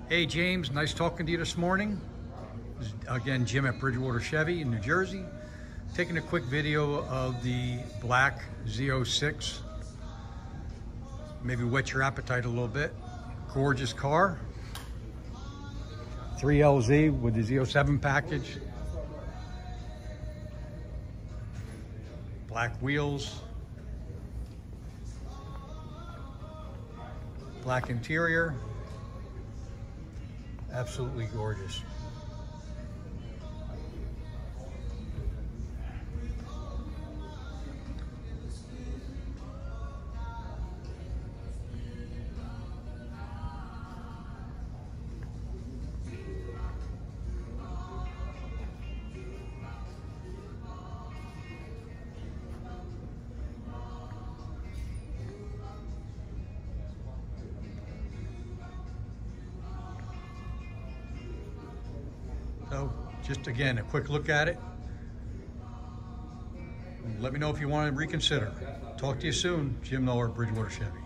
Hey James, nice talking to you this morning. This is, again, Jim at Bridgewater Chevy in New Jersey. Taking a quick video of the black Z06. Maybe whet your appetite a little bit. Gorgeous car. 3LZ with the Z07 package. Black wheels. Black interior. Absolutely gorgeous. So just again, a quick look at it. Let me know if you want to reconsider. Talk to you soon. Jim Miller, Bridgewater Chevy.